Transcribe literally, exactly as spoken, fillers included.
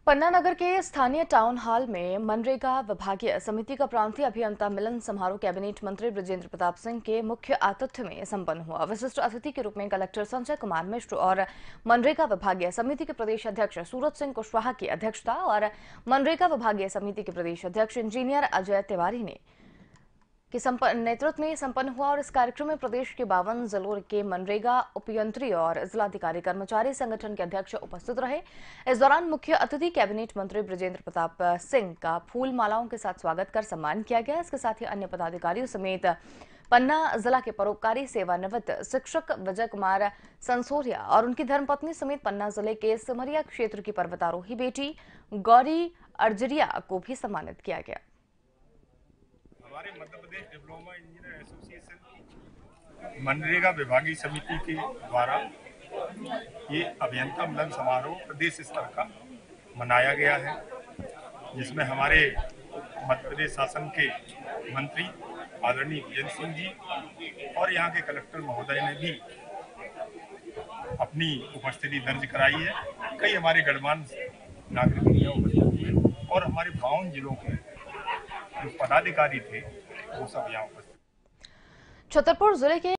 पन्ना नगर के स्थानीय town hall में मनरेगा विभागीय समिति का प्रांतीय अभियंता मिलन समारोह कैबिनेट मंत्री बृजेंद्र प्रताप सिंह के मुख्य आतिथ्य में संपन्न हुआ। विशिष्ट अतिथि के रूप में कलेक्टर संजय कुमार मिश्र और मनरेगा विभागीय समिति के प्रदेश अध्यक्ष सूरज सिंह कुशवाहा की अध्यक्षता और मनरेगा विभागीय समिति के प्रदेश अध्यक्ष इंजीनियर अजय तिवारी ने के नेतृत्व में संपन्न हुआ और इस कार्यक्रम में प्रदेश के बावन जिलों के मनरेगा उपयंत्री और जिलाधिकारी कर्मचारी संगठन के अध्यक्ष उपस्थित रहे। इस दौरान मुख्य अतिथि कैबिनेट मंत्री बृजेंद्र प्रताप सिंह का फूल मालाओं के साथ स्वागत कर सम्मान किया गया। इसके साथ ही अन्य पदाधिकारियों समेत पन्ना जिला के परोपकारी सेवानिवृत्त शिक्षक विजय कुमार संसोरिया और उनकी धर्मपत्नी समेत पन्ना जिले के सिमरिया क्षेत्र की पर्वतारोही बेटी गौरी अर्जरिया को भी सम्मानित किया गया। हमारे Madhya Pradesh diploma engineer association MNREGA विभागीय समिति के द्वारा ये अभियंता मिलन समारोह प्रदेश स्तर का मनाया गया है, जिसमें हमारे मध्य प्रदेश शासन के मंत्री आदरणीय बृजेंद्र सिंह जी और यहाँ के कलेक्टर महोदय ने भी अपनी उपस्थिति दर्ज कराई है। कई हमारे गणमान्य नागरिक उपस्थित हुए और हमारे बावन जिलों के जो पदाधिकारी थे वो सब यहाँ उपस्थित। छतरपुर जिले के